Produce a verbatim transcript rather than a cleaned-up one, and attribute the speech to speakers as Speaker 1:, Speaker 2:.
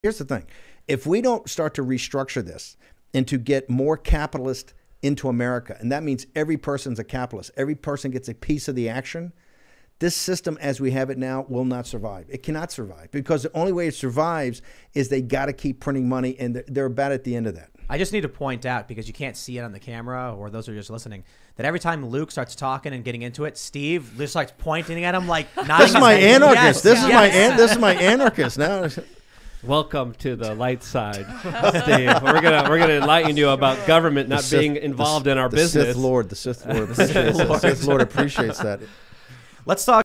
Speaker 1: Here's the thing. If we don't start to restructure this and to get more capitalists into America, and that means every person's a capitalist, every person gets a piece of the action, this system as we have it now will not survive. It cannot survive because the only way it survives is they got to keep printing money, and they're, they're about at the end of that.
Speaker 2: I just need to point out, because you can't see it on the camera or those who are just listening, that every time Luke starts talking and getting into it, Steve just starts pointing at him like,
Speaker 1: this is my anarchist.
Speaker 2: Yes,
Speaker 1: this
Speaker 2: yes.
Speaker 1: is my an, this is my anarchist now.
Speaker 3: Welcome to the light side, Steve. We're gonna we're gonna enlighten you about government not
Speaker 1: Sith,
Speaker 3: being involved
Speaker 1: the,
Speaker 3: in our
Speaker 1: the
Speaker 3: business.
Speaker 1: Sith Lord, the Sith Lord, the Sith Lord appreciates that.
Speaker 2: Let's talk.